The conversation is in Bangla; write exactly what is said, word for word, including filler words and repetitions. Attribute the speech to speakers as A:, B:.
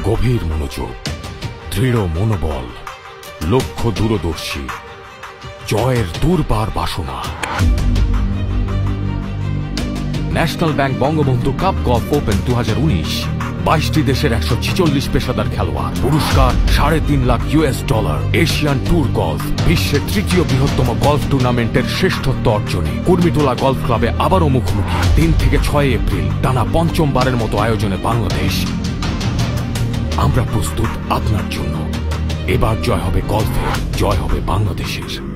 A: গভীর মনোযোগ, দৃঢ় মনোবল, লক্ষ্য দূরদর্শী, জয়ের দুর্বার বাসনা। National bank Bangabandhu cup golf open দু হাজার উনিশ বাইশটি দেশের একশো ছিচল্লিশ পেশাদার খেলোয়াড়, পুরস্কার সাড়ে তিন lakh US dollar. Asian tour golf বিশ্বের তৃতীয় বৃহত্তম গলফ টুর্নামেন্টের শ্রেষ্ঠত্ব অর্জনে কুর্মিটোলা গলফ ক্লাবে আবারও মুখোমুখি তিন থেকে ছয় এপ্রিল টানা পঞ্চমবারের মতো আয়োজনে বাংলাদেশ। আমরা প্রস্তুত আপনার জন্য। এবার জয় হবে গলফের, জয় হবে বাংলাদেশের।